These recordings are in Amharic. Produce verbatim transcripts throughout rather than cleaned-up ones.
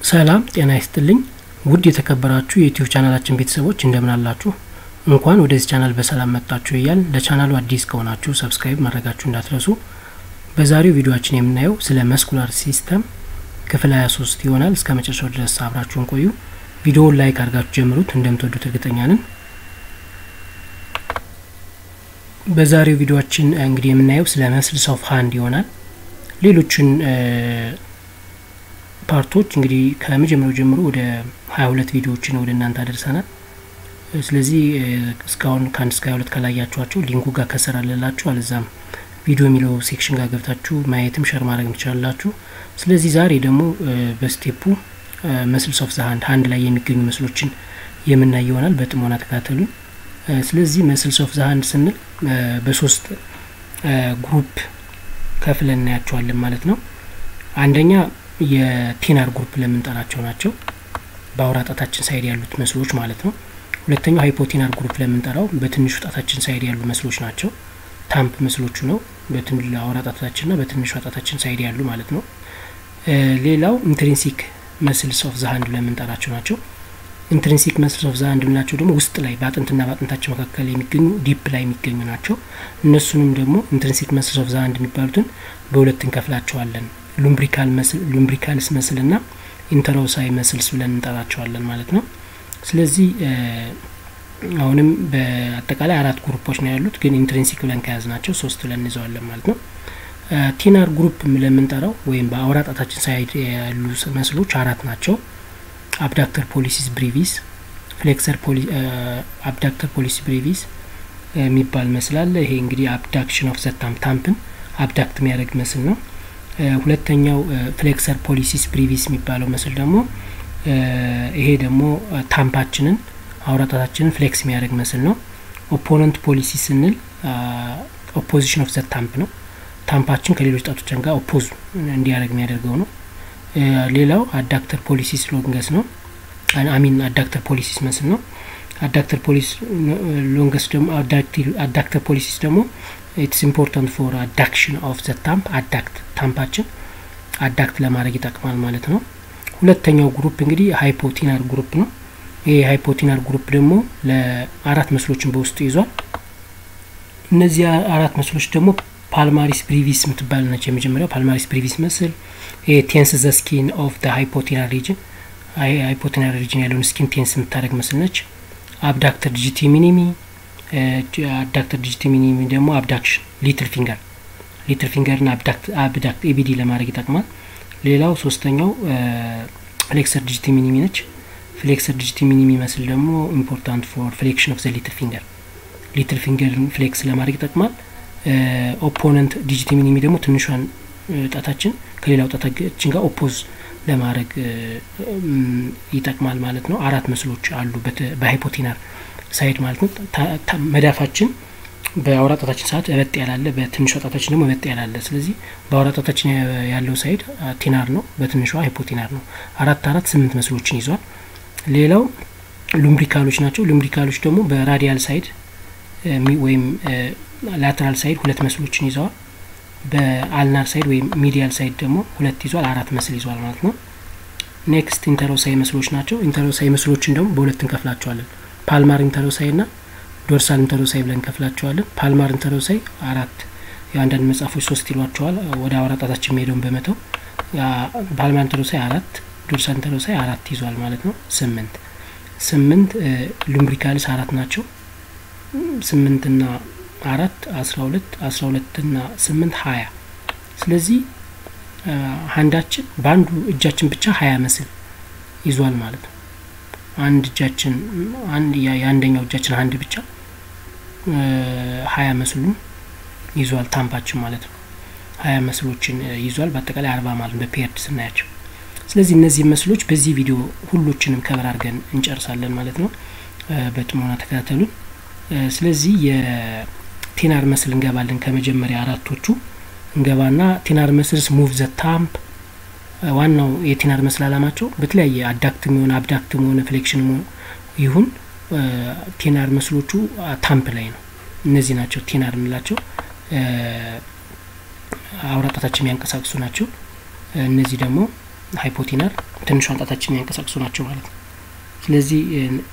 ሰላም ጤና ይስጥልኝ ውድ የተከበራችሁ የዩቲዩብ ቻናላችን ቤተሰቦች እንደምን አላችሁ እንኳን ወደዚህ ቻናል በሰላም መጣችሁ ይያል ለቻናሉ አዲስ ከሆናችሁ ሰብስክራይብ ማድረጋችሁ እንዳትረሱ በዛሬው ቪዲዮአችን የምናየው ስለ መስኩላር ሲስተም ክፍል ሃያ ሶስት ይሆናል እስከ መጨረሻው ድረስ አብራችሁን ቆዩ ቪዲዮውን ላይክ አድርጋችሁ ጀምሩት እንደምትወዱት እርግጠኛ ነን በዛሬው ቪዲዮአችን እንግዲህ የምናየው ስለ መስልስ ኦፍ ሃንድ ይሆናል ሌሎችን ፓርቶች እንግዲህ ከመጀመሪያው ጀምሮ ወደ ሃያ ሁለት ቪዲዮዎችን ወደ እናንተ አደረሰናል ስለዚህ እስካሁን ከአንድ እስከ ሃያ ሁለት ካላያችኋቸው ሊንኩ ጋር ከሰራለላችሁ አለዛም ቪዲዮ የሚለው ሴክሽን ጋር ገብታችሁ ማየትም ሼር ማድረግ ትችላላችሁ ስለዚህ ዛሬ ደግሞ በስቴፑ መስልስ ኦፍ ዘ ሃንድ ሃንድ ላይ የሚገኙ መስሎችን የምናይ ይሆናል በጥሞና ተከታተሉ ስለዚህ መስልስ ኦፍ ዘ ሃንድ ስንል በሶስት ግሩፕ ከፍለን እናያቸዋለን ማለት ነው አንደኛ የቲናር ግሩፕ ለምንጠራቸው ናቸው ባውራ ጣታችን ሳይድ ያሉት መስሎች ማለት ነው ሁለተኛው ሃይፖቲናር ግሩፕ ለምንጠራው በትንሹ ጣታችን ሳይድ ያሉ መስሎች ናቸው ታምፕ መስሎቹ ነው በትንሹ አውራ ጣታችንና በትንሹ ጣታችን ሳይድ ያሉ ማለት ነው ሌላው ኢንትሪንሲክ መስልስ ኦፍ ዘ ሃንድ ለምንጠራቸው ናቸው ኢንትሪንሲክ መስልስ ኦፍ ዘ ሃንድ ምንላቸው ደግሞ ውስጥ ላይ ባጥንትና ባጥንታችን መካከል የሚገኙ ዲፕ ላይ የሚገኙ ናቸው እነሱንም ደግሞ ኢንትሪንሲክ መስልስ ኦፍ ዘ ሃንድ የሚባሉትን በሁለት እንከፍላቸዋለን ሉምብሪካል መስል ሉምብሪካልስ መስልና ኢንተሮሳይ መስልስ ብለን እንጠራቸዋለን ማለት ነው ስለዚህ አሁንም በአጠቃላይ አራት ግሩፖች ነው ያሉት ግን ኢንትሪንሲክ ብለን ከያዝናቸው ሶስት ብለን እንይዘዋለን ማለት ነው ቲናር ግሩፕ ለምንጠራው ወይም በአውራ ጣታችን ሳይድ ያሉ መስሎች አራት ናቸው አብዳክተር ፖሊሲስ ብሬቪስ ፍሌክሰር ፖሊ አብዳክተር ፖሊሲስ ብሬቪስ የሚባል መስላል ይሄ እንግዲህ አብዳክሽን ኦፍ ዘ ታምፕ ታምፕን አብዳክት የሚያደርግ መስል ነው ሁለተኛው ፍሌክሰር ፖሊሲስ ብሬቪስ የሚባለው መስል ደግሞ ይሄ ደግሞ ታምፓችንን አውራጣታችንን ፍሌክስ የሚያደርግ መስል ነው ኦፖነንት ፖሊሲስ ስንል ኦፖዚሽን ኦፍ ዘ ታምፕ ነው ታምፓችን ከሌሎች ጣቶቻችን ጋር ኦፖዝ እንዲያደርግ የሚያደርገው ነው ሌላው አዳክተር ፖሊሲስ ሎንገስ ነው አሚን አዳክተር ፖሊሲስ መስል ነው አዳክተር ፖሊስ ሎንገስ ደግሞ አዳክተር ፖሊሲስ ደግሞ it's important for adduction of the thumb adduct ታምፓችን አዳክት ለማድረግ ይጠቅማል ማለት ነው ሁለተኛው ግሩፕ እንግዲህ ሃይፖቲናር ግሩፕ ነው ይሄ ሃይፖቲናር ግሩፕ ደግሞ ለአራት መስሎችን በውስጡ ይዟል እነዚህ አራት መስሎች ደግሞ ፓልማሪስ ብሬቪስ ምትባል ነች የመጀመሪያው ፓልማሪስ ብሬቪስ መስል ይሄ ቴንስ ዘ ስኪን ኦፍ the hypotenar region ሃይፖቲናር ሪጅን ያለውን ስኪን ቴንስ ምታደርግ መስል ነች አብዳክተር ዲጂቲ ሚኒሚ አብዳክተር ዲጂቲ ሚኒሚ ደግሞ አብዳክሽን ሊትል ፊንገር ሊትል ፊንገር እና አብዳክት አብዳክት ኤቢዲ ለማድረግ ይጠቅማል ሌላው ሶስተኛው ፍሌክሰር ዲጂቲ ሚኒሚ ነች ፍሌክሰር ዲጂቲ ሚኒሚ መስል ደግሞ ኢምፖርታንት ፎር ፍሌክሽን ኦፍ ዘ ሊትል ፊንገር ሊትል ፊንገር ፍሌክስ ለማድረግ ይጠቅማል ኦፖነንት ዲጂቲ ሚኒሚ ደግሞ ትንሿን ጣታችን ከሌላው ጣታችን ጋር ኦፖዝ ለማድረግ ይጠቅማል ማለት ነው አራት መስሎች አሉ በሃይፖቲናር ሳይድ ማለት ነው መዳፋችን በአውራ ጣታችን ሰዓት እበጥ ያላለ በትንሿ ጣታችን ደግሞ እበጥ ያላለ ስለዚህ በአውራ ጣታችን ያለው ሳይድ ቲናር ነው በትንሿ ሃይፖቲናር ነው አራት አራት ስምንት መስሎችን ይዟል ሌላው ሉምብሪካሎች ናቸው ሉምብሪካሎች ደግሞ በራዲያል ሳይድ ወይም ላተራል ሳይድ ሁለት መስሎችን ይዟል በአልናር ሳይድ ወይም ሚዲያል ሳይድ ደግሞ ሁለት ይዟል አራት መስል ይዟል ማለት ነው ኔክስት ኢንተሮሳይ መስሎች ናቸው ኢንተሮሳይ መስሎችን ደግሞ በሁለት እንከፍላቸዋለን ፓልማር ኢንተሮሳይ እና ዶርሳል ኢንተሮሳይ ብለን እንከፍላቸዋለን ፓልማር ኢንተሮሳይ አራት ያንዳንድ መጻፎች ሶስት ይሏቸዋል ወደ አውራጣታችን ሄደውን በመተው ፓልማር ኢንተሮሳይ አራት ዶርሳል ኢንተሮሳይ አራት ይዟል ማለት ነው ስምንት ስምንት ሉምብሪካልስ አራት ናቸው ስምንት እና አራት አስራ ሁለት አስራ ሁለት እና ስምንት ሃያ ስለዚህ ሃንዳችን ባንዱ እጃችን ብቻ ሃያ መስል ይዟል ማለት ነው አንድ እጃችን አንድ ያንደኛው እጃችን አንድ ብቻ ሃያ መስሉን ይዟል ታምፓችን ማለት ነው ሃያ መስሎችን ይዟል በአጠቃላይ አርባ ማለት በፔርድ ስናያቸው ስለዚህ እነዚህ መስሎች በዚህ ቪዲዮ ሁሉችንም ከበር አድርገን እንጨርሳለን ማለት ነው በጥሞና ተከታተሉ ስለዚህ የቲናር መስል እንገባለን ከመጀመሪያ አራቶቹ እንገባና ቲናር መስልስ ሙቭ ዘ ታምፕ ዋናው የቲናር መስል አላማቸው በተለያየ አዳክትም ሆነ አብዳክትም ሆነ ፍሌክሽን ይሁን ቲናር መስሎቹ ታምፕ ላይ ነው እነዚህ ናቸው ቲናር እንላቸው አውራጣታችን የሚያንቀሳቅሱ ናቸው እነዚህ ደግሞ ሃይፖቲናል ትንሿን ጣታችን የሚያንቀሳቅሱ ናቸው ማለት ነው ስለዚህ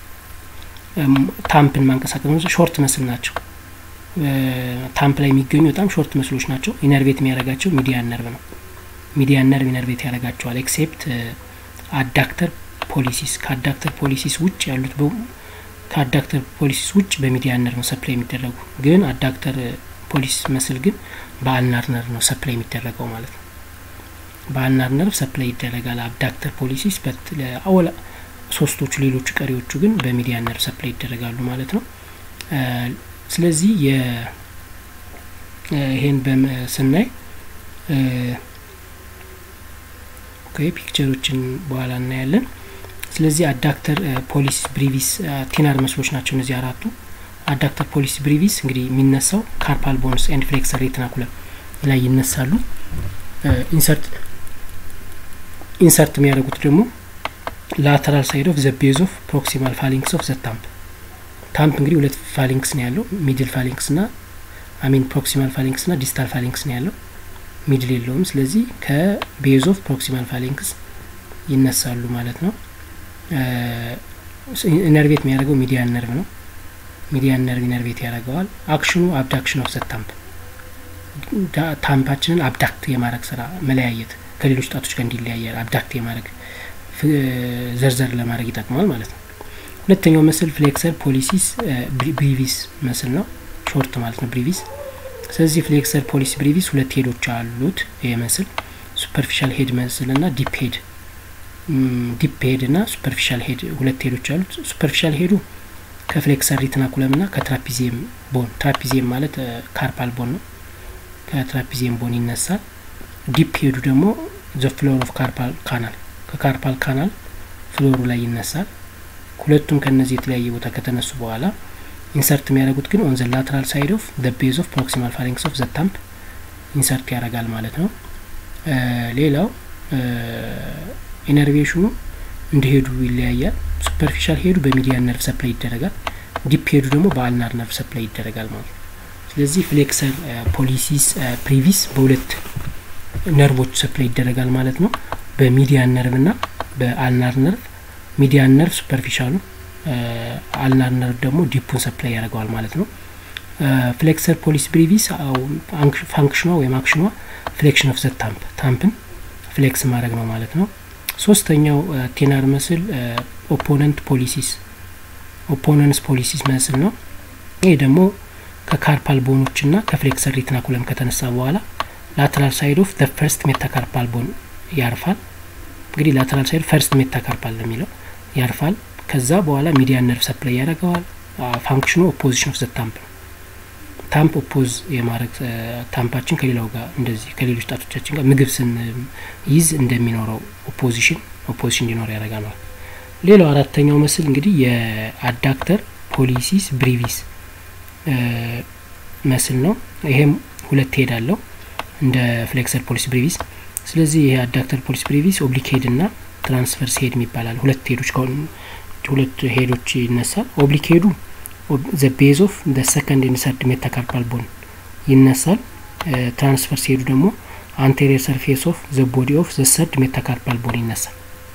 ታምፕን ማንቀሳቀስ ሾርት መስል ናቸው ታምፕ ላይ የሚገኙ በጣም ሾርት መስሎች ናቸው ኢነርቬት የሚያደርጋቸው ሚዲያን ነርቭ ነው ሚዲያን ነርቭ ኢነርቬት ያደርጋቸዋል ኤክሴፕት አዳክተር ፖሊሲስ ከአዳክተር ፖሊሲስ ውጭ ያሉት ከአዳክተር ፖሊሲስ ውጭ በሚዲያን ነርቭ ሰፕላይ የሚደረጉ ግን አዳክተር ፖሊሲስ መስል ግን በአልናር ነርቭ ነው ሰፕላይ የሚደረገው ማለት ነው በአልናር ነርቭ ሰፕላይ ይደረጋል አዳክተር ፖሊሲስ ለአወላ ሶስቶቹ ሌሎቹ ቀሪዎቹ ግን በሚዲያን ነርቭ ሰፕላይ ይደረጋሉ ማለት ነው ስለዚህ የ ይሄን በስናይ ኦኬ ፒክቸሮችን በኋላ እናያለን ስለዚህ አዳክተር ፖሊሲስ ብሪቪስ ቲናር መስሎች ናቸው እነዚህ አራቱ አዳክተር ፖሊሲስ ብሪቪስ እንግዲህ የሚነሳው ካርፓል ቦንስ ኤንድ ፍሌክሰር ሬቲናኩለም ላይ ይነሳሉ ኢንሰርት ኢንሰርት የሚያደርጉት ደግሞ lateral side of the base of proximal phalanx of the thumb thumb እንግዲህ ሁለት phalanx ነው ያለው middle phalanx እና I mean proximal phalanx እና distal phalanx ነው ያለው middle የለውም ስለዚህ ከbase of proximal phalanx ይነሳሉ ማለት ነው ኢነርቬት የሚያደርገው ሚዲያን ነርቭ ነው ሚዲያን ነርቭ ኢነርቬት ያደርገዋል አክሽኑ አብዳክሽን ኦፍ ዘ ታምፕ ታምፓችንን አብዳክት የማድረግ ስራ መለያየት ከሌሎች ጣቶች ጋር እንዲለያየ አብዳክት የማድረግ ዘርዘር ለማድረግ ይጠቅማል ማለት ነው ሁለተኛው መስል ፍሌክሰር ፖሊሲስ ብሪቪስ መስል ነው ሾርት ማለት ነው ብሪቪስ ስለዚህ ፍሌክሰር ፖሊሲስ ብሪቪስ ሁለት ሄዶች አሉት ይሄ መስል ሱፐርፊሻል ሄድ መስል እና ዲፕ ሄድ ዲፕ ሄድ እና ሱፐርፊሻል ሄድ ሁለት ሄዶች አሉት ሱፐርፊሻል ሄዱ ከፍሌክሰር ሪትናኩለም እና ከትራፒዚየም ቦን ትራፒዚየም ማለት ካርፓል ቦን ነው ከትራፒዚየም ቦን ይነሳል ዲፕ ሄዱ ደግሞ ዘ ፍሎር ኦፍ ካርፓል ካናል ከካርፓል ካናል ፍሎሩ ላይ ይነሳል ሁለቱም ከነዚህ የተለያየ ቦታ ከተነሱ በኋላ ኢንሰርት የሚያደርጉት ግን ኦን ዘ ላተራል ሳይድ ኦፍ ዘ ቤዝ ኦፍ ፕሮክሲማል ፋሪንክስ ኦፍ ዘ ታምፕ ኢንሰርት ያደርጋል ማለት ነው ሌላው ኢነርቬሽኑ እንደሄዱ ይለያያል ሱፐርፊሻል ሄዱ በሚዲያን ነርቭ ሰፕላይ ይደረጋል ዲፕ ሄዱ ደግሞ በአልናር ነርቭ ሰፕላይ ይደረጋል ማለት ስለዚህ ፍሌክሰር ፖሊሲስ ብሪቪስ በሁለት ነርቮች ሰፕላይ ይደረጋል ማለት ነው በሚዲያን ነርቭ እና በአልናር ነርቭ ሚዲያን ነርቭ ሱፐርፊሻሉ አልናር ነርቭ ደግሞ ዲፑን ሰፕላይ ያደርጋል ማለት ነው ፍሌክሰር ፖሊሲስ ብሪቪስ ፋንክሽኗ ወይ አክሽኗ ፍሌክሽን ኦፍ ዘ ታምፕ ታምፕን ፍሌክስ ማድረግ ነው ማለት ነው ሶስተኛው ቴናር መስል ኦፖነንት ፖሊሲስ ኦፖነንስ ፖሊሲስ መስል ነው ይሄ ደግሞ ከካርፓል ቦኖችና ከፍሌክሰር ሪትናኩለም ከተነሳ በኋላ lateral side of the first metacarpal bone ያርፋል እንግዲህ lateral side first metacarpal ነው የሚለው ያርፋል ከዛ በኋላ ሚዲያን ነርቭ ሰፕላይ ያደርጋል ፋንክሽኑ ኦፖዚሽን ኦፍ ዘ ታምፕ ታምፕ ኦፖዝ የማድረግ ታምፓችን ከሌላው ጋር እንደዚህ ከሌሎች ጣቶቻችን ጋር ምግብ ስን ይዝ እንደሚኖረው ኦፖዚሽን ኦፖዚሽን እንዲኖር ያደርጋል ሌላው አራተኛው መስል እንግዲህ የአዳክተር ፖሊሲስ ብሪቪስ መስል ነው ይሄም ሁለት ሄዳለው እንደ ፍሌክሰር ፖሊሲስ ብሪቪስ ስለዚህ ይሄ አዳክተር ፖሊሲስ ብሪቪስ ኦብሊክ ሄድ እና ትራንስቨርስ ሄድ የሚባላል ሁለት ሄዶች ከሆኑ ሁለት ሄዶች ይነሳል ኦብሊክ ሄዱ the base of the second and third metacarpal bone ይነሳል ትራንስቨርስ ሄዱ ደግሞ anterior surface of the body of the third metacarpal bone ይነሳል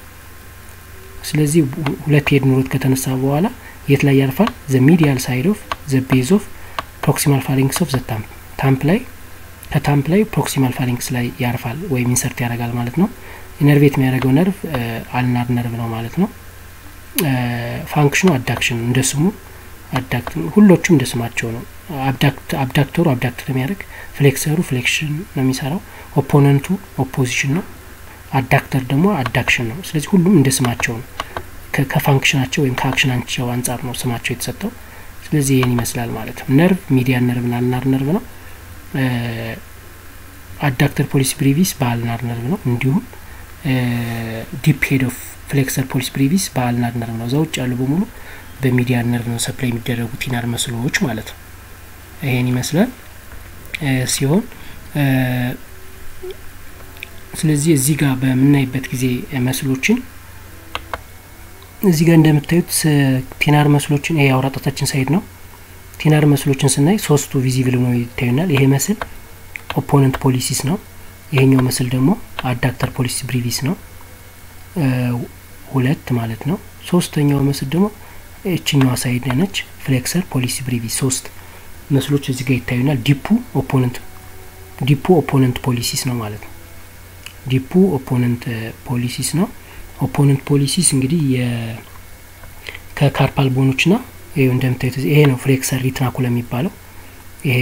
ስለዚህ ሁለት ሄድ ኑሮት ከተነሳ በኋላ የት ላይ ያርፋል the medial side of the base of proximal phalanx of the thumb ታምፕ ላይ ከታምፕ ላይ ፕሮክሲማል ፋሪንክስ ላይ ያርፋል ወይ ኢንሰርት ያደርጋል ማለት ነው ኢነርቬት የሚያደርገው ነርቭ አልናር ነርቭ ነው ማለት ነው ፋንክሽኑ አዳክሽን እንደስሙ አዳክት ሁሉም እንደስማቸው ነው አብዳክት አብዳክተሩ አብዳክት የሚያደርግ ፍሌክሰሩ ፍሌክሽን ነው የሚሰራው ኦፖነንቱ ኦፖዚሽን ነው አዳክተር ደግሞ አዳክሽን ነው ስለዚህ ሁሉም እንደስማቸው ነው ከፋንክሽናቸው ወይም ከአክሽናቸው አንፃር ነው ስማቸው የተሰጠው ስለዚህ ይሄን ይመስላል ማለት ነው ነርቭ ሚዲያን ነርቭ እና አልናር ነርቭ ነው አዳክተር ፖሊሲስ ብሪቪስ በአልናር ነርቭ ነው እንዲሁም ዲፕ ሄድ ኦፍ ፍሌክሰር ፖሊሲስ ብሪቪስ በአልናር ነርቭ ነው ዘውጭ ያሉ በሙሉ በሚዲያን ነርቭ ነው ሰፕላይ የሚደረጉ ቲናር መስሎች ማለት ነው ይሄን ይመስላል ሲሆን ስለዚህ እዚህ ጋር በመናይበት ጊዜ መስሎችን እዚህ ጋር እንደምታዩት ቲናር መስሎችን ይሄ አውራጣታችን ሳይድ ነው ቲናር መስሎችን ስናይ ሶስቱ ቪዚብል ነው ይታዩናል ይሄ መስል ኦፖነንት ፖሊሲስ ነው ይሄኛው መስል ደግሞ አዳክተር ፖሊሲስ ብሪቪስ ነው ሁለት ማለት ነው ሶስተኛው መስል ደግሞ እቺኛው ሳይድ ነች ፍሌክሰር ፖሊሲ ብሪቪስ ሶስት መስሎች እዚህ ጋር ይታዩናል ዲፑ ኦፖነንት ዲፑ ኦፖነንት ፖሊሲስ ነው ማለት ነው ዲፑ ኦፖነንት ፖሊሲስ ነው ኦፖነንት ፖሊሲስ እንግዲህ የ ከካርፓል ቦኖችና ይሄ እንደምታዩት ይሄ ነው ፍሌክሰር ሪትናኩለም የሚባለው ይሄ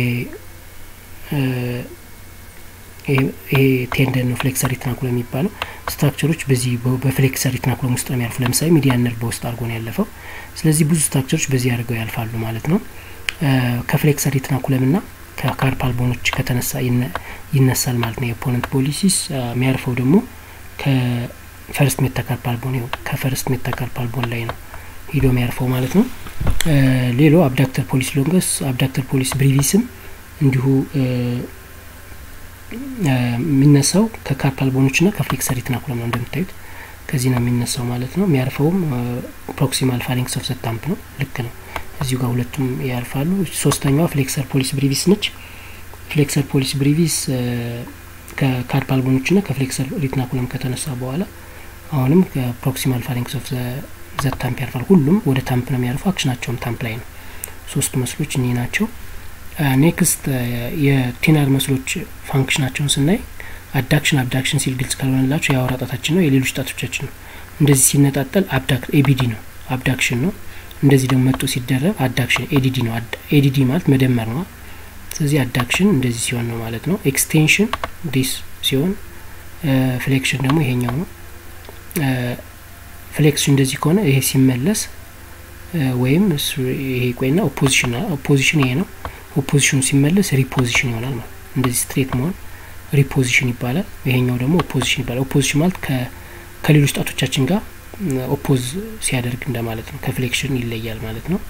ይሄ ቴንደን ነው ፍሌክሰር ሪትናኩለም የሚባለው ስትራክቸሮች በዚህ በፍሌክሰር ሪትናኩለም ውስጥ ነው ያልፉ ለምሳሌ ሚዲያን ነርቭ ውስጥ አርጎ ነው ያለፈው ስለዚህ ብዙ ስትራክቸሮች በዚህ አድርገው ያልፋሉ ማለት ነው ከፍሌክሰር ሪትናኩለምና ከካርፓል ቦኖች ከተነሳ ይነሳል ማለት ነው የኦፖነንት ፖሊሲስ የሚያርፈው ደግሞ ከፈርስት ሜታካርፓል ቦን ነው ከፈርስት ሜታካርፓል ቦን ላይ ነው ሄዶ የሚያርፈው ማለት ነው ሌላው አብዳክተር ፖሊስ ሎንገስ አብዳክተር ፖሊስ ብሪቪስም እንዲሁ የሚነሳው ከካርፓል ቦኖችና ከፍሌክሰር ሪትናኩለም ነው እንደምታዩት ከዚህ ነው የሚነሳው ማለት ነው የሚያርፈውም ፕሮክሲማል ፋሪንክስ ኦፍ ዘ ታምፕ ነው ልክ ነው እዚሁ ጋር ሁለቱም ያርፋሉ ሶስተኛው ፍሌክሰር ፖሊስ ብሪቪስ ነች ፍሌክሰር ፖሊስ ብሪቪስ ከካርፓል ቦኖችና ከፍሌክሰር ሪትናኩለም ከተነሳ በኋላ አሁንም ከፕሮክሲማል ፋሪንክስ ኦፍ ዘ ታምፕ ያርፋል ሁሉም ወደ ታምፕ ነው የሚያርፈው አክሽናቸውም ታምፕ ላይ ነው ሶስት መስሎች እኚህ ናቸው ኔክስት የቲነር መስሎች ፋንክሽናቸውን ስናይ አዳክሽን አብዳክሽን ሲል ግልጽ ካልሆነላችሁ ያው ራጣታችን ነው የሌሎች ጣቶቻችን ነው እንደዚህ ሲነጣጠል አብዳክ ኤቢዲ ነው አብዳክሽን ነው እንደዚህ ደግሞ መጥቶ ሲደረብ አዳክሽን ኤዲዲ ነው ኤዲዲ ማለት መደመር ነው ስለዚህ አዳክሽን እንደዚህ ሲሆን ነው ማለት ነው ኤክስቴንሽን ዲስ ሲሆን ፍሌክሽን ደግሞ ይሄኛው ነው ፍሌክሽን እንደዚህ ከሆነ ይሄ ሲመለስ ወይም ይሄ ቆይና ኦፖዚሽን ኦፖዚሽን ይሄ ነው ኦፖዚሽኑ ሲመለስ ሪፖዚሽን ይሆናል ማለት እንደዚህ ስትሬት መሆን ሪፖዚሽን ይባላል ይሄኛው ደግሞ ኦፖዚሽን ይባላል ኦፖዚሽን ማለት ከ ከሌሎች ጣቶቻችን ጋር ኦፖዝ ሲያደርግ እንደማለት ነው ከፍሌክሽን ይለያል ማለት ነው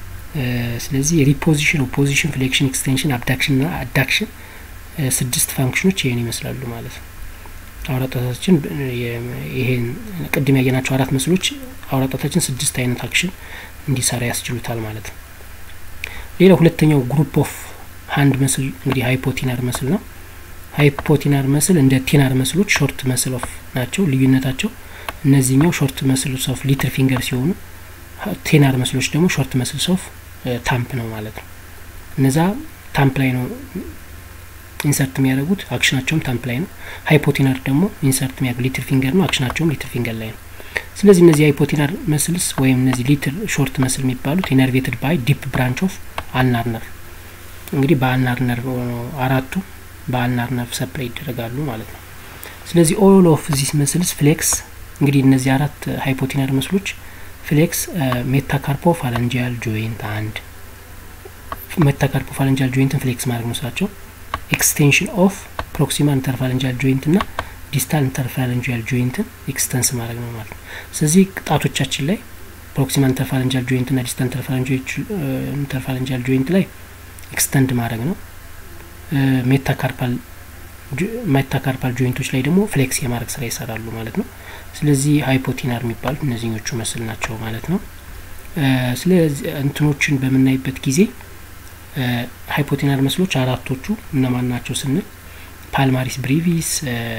ስለዚህ ሪፖዚሽን ኦፖዚሽን ፍሌክሽን ኤክስቴንሽን አብዳክሽን እና አዳክሽን ስድስት ፋንክሽኖች ይሄን ይመስላሉ ማለት ነው አውራጣታችን ይሄን ቀድም ያየናቸው አራት መስሎች አውራጣታችን ስድስት አይነት አክሽን እንዲሰራ ያስችሉታል ማለት ነው ሌላ ሁለተኛው ግሩፕ ኦፍ ሃንድ መስል እንግዲህ ሃይፖቲናር መስል ነው ሃይፖቲናር መስል እንደ ቲናር መስሎች ሾርት መስል ኦፍ ናቸው ልዩነታቸው እነዚህኛው ሾርት መስልስ ኦፍ ሊትል ፊንገር ሲሆኑ ቲናር መስሎች ደግሞ ሾርት መስልስ ኦፍ ታምፕ ነው ማለት ነው እነዛ ታምፕ ላይ ነው ኢንሰርት የሚያደርጉት አክሽናቸውም ታምፕ ላይ ነው ሃይፖቲናር ደግሞ ኢንሰርት የሚያደርጉት ሊትል ፊንገር ነው አክሽናቸውም ሊትል ፊንገር ላይ ነው ስለዚህ እነዚህ ሃይፖቲናር መስልስ ወይም እነዚህ ሊትል ሾርት መስል የሚባሉት ኢነርቬትድ ባይ ዲፕ ብራንች ኦፍ አልናር ነርቭ እንግዲህ በአልናር ነርቭ አራቱ በአልናር ነርቭ ሰፕላይ ይደረጋሉ ማለት ነው ስለዚህ ኦል ኦፍ ዚስ መስልስ ፍሌክስ እንግዲህ እነዚህ አራት ሃይፖቲናር መስሎች ፍሌክስ ሜታካርፖፋላንጂያል ጆይንት አንድ ሜታካርፖፋላንጂያል ጆይንትን ፍሌክስ ማድረግ መስላቸው ኤክስቴንሽን ኦፍ ፕሮክሲማል ኢንተርፋላንጂያል ጆይንት እና ዲስታል ኢንተርፋላንጂያል ጆይንትን ኤክስተንስ ማድረግ ነው ማለት ነው ስለዚህ ጣቶቻችን ላይ ፕሮክሲማል ኢንተርፋላንጂያል ጆይንት እና ዲስታል ኢንተርፋላንጂያል ጆይንት ላይ ኤክስተንድ ማድረግ ነው ሜታካርፓል ሜታካርፓል ጆይንቶች ላይ ደግሞ ፍሌክስ የማድረግ ስራ ይሰራሉ ማለት ነው ስለዚህ ሃይፖቲናር የሚባሉት እነዚህኞቹ መስል ናቸው ማለት ነው ስለዚህ እንትኖችን በመናይበት ጊዜ ሃይፖቲናር መስሎች አራቶቹ እነማን ናቸው ስንል ፓልማሪስ ብሪቪስ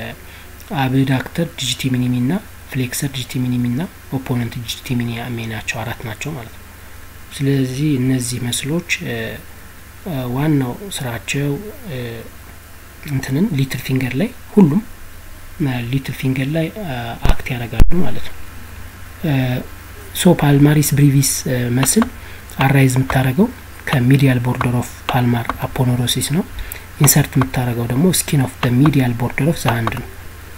አብዳክተር ዲጂቲ ሚኒሚ እና ፍሌክሰር ዲጂቲ ሚኒሚ እና ኦፖነንት ዲጂቲ ሚኒሚ ናቸው አራት ናቸው ማለት ነው ስለዚህ እነዚህ መስሎች ዋናው ስራቸው እንትንን ሊትል ፊንገር ላይ ሁሉም ሊትል ፊንገር ላይ አክት ያደርጋሉ ማለት ነው ሶ ፓልማሪስ ብሪቪስ መስል አራይዝ የምታደርገው ከሚዲያል ቦርደር ኦፍ ፓልማር አፖኖሮሲስ ነው ኢንሰርት የምታደርገው ደግሞ ስኪን ኦፍ ዘ ሚዲያል ቦርደር ኦፍ ዘ ሃንድ ነው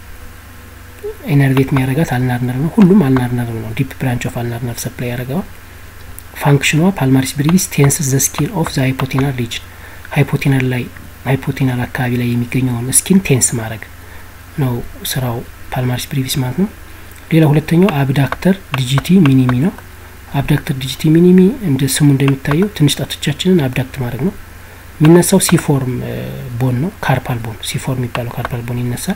ኢነርቬት የሚያደርጋት አልናር ነርቭ ነው ሁሉም አልናር ነርቭ ነው ዲፕ ብራንች ኦፍ አልናር ነርቭ ሰፕላይ ያደርጋል ፋንክሽኗ ፓልማሪስ ብሪቪስ ቴንስስ ዘ ስኪን ኦፍ ዘ ሃይፖቲናር ሪጅን ሃይፖቲናር ላይ ሃይፖቲናር አካባቢ ላይ የሚገኘውን ስኪን ቴንስ ማድረግ ነው ስራው ፓልማሪስ ብሪቪስ ማለት ነው ሌላ ሁለተኛው አብዳክተር ዲጂቲ ሚኒሚ ነው አብዳክተር ዲጂቲ ሚኒሚ እንደ ስሙ እንደሚታየው ትንሽ ጣቶቻችንን አብዳክት ማድረግ ነው የሚነሳው ሲፎርም ቦን ነው ካርፓል ቦን ሲፎርም የሚባለው ካርፓል ቦን ይነሳል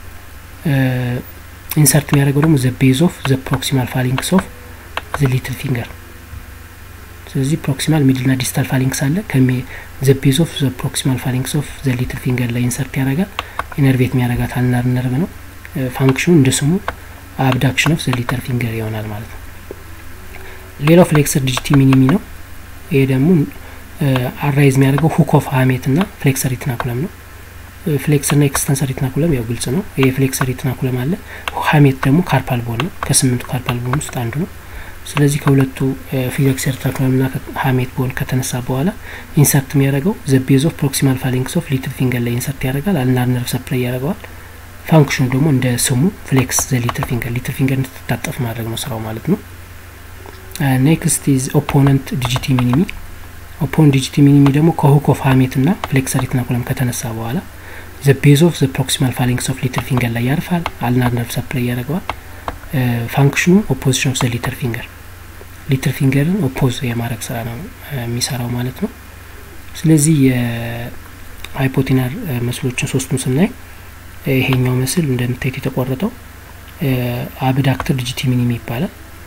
ኢንሰርት የሚያደርገው ደግሞ ዘ ቤዝ ኦፍ ዘ ፕሮክሲማል ፋሊንክስ ኦፍ ዘ ሊትል ፊንገር ስለዚህ ፕሮክሲማል ሚድል እና ዲስታል ፋሊንክስ አለ ከሚ ዘ ቤዝ ኦፍ ዘ ፕሮክሲማል ፋሊንክስ ኦፍ ዘ ሊትል ፊንገር ላይ ኢንሰርት ያደርጋል ኢነርቬት የሚያደርጋት አልናር ነርቭ ነው ፋንክሽኑ እንደ ስሙ abduction of the little finger ይሆናል ማለት ነው። ሌላው ፍሌክሰር ዲጂቲ ሚኒሚ ነው። ይሄ ደግሞ አራይዝ የሚያደርገው ሁክ ኦፍ ሃሜት እና ፍሌክሰር ሪትናኩለም ነው። ፍሌክሰር እና ኤክስተንሰር ሪትናኩለም ያው ግልጽ ነው። ይሄ ፍሌክሰር ሪትናኩለም አለ። ሃሜት ደግሞ ካርፓል ቦን ነው። ከስምንቱ ካርፓል ቦን ውስጥ አንዱ ነው። ስለዚህ ከሁለቱ ፍሌክሰር ሪትናኩለም እና ሃሜት ቦን ከተነሳ በኋላ ኢንሰርት የሚያደርገው ዘ ቤዝ ኦፍ ፕሮክሲማል ፋሊንክስ ኦፍ ሊትል ፊንገር ላይ ኢንሰርት ያደርጋል። አልናር ነርቭ ሰፕላይ ያደርገዋል። ፋንክሽኑ ደግሞ እንደ ስሙ ፍሌክስ ዘ ሊትል ፊንገር ሊትል ፊንገር እንድትታጠፍ ማድረግ ነው ስራው ማለት ነው። ኔክስት ኢዝ ኦፖነንት ዲጂቲ ሚኒሚ። ኦፖነንት ዲጂቲ ሚኒሚ ደግሞ ከሁክ ኦፍ ሃሜት እና ፍሌክሰር ሪትናኩለም ከተነሳ በኋላ ዘ ቤዝ ኦፍ ዘ ፕሮክሲማል ፋሊንክስ ኦፍ ሊትል ፊንገር ላይ ያርፋል። አልናር ነርቭ ሰፕላይ ያደርገዋል። ፋንክሽኑ ኦፖዚሽን ኦፍ ዘ ሊትል ፊንገር ሊትል ፊንገርን ኦፖዝ የማድረግ ስራ ነው የሚሰራው ማለት ነው። ስለዚህ የሃይፖቲናር መስሎችን ሶስቱን ስናይ ይሄኛው መስል እንደምታዩት የተቆረጠው አብዳክተር ዲጂቲ ሚኒሚ ይባላል።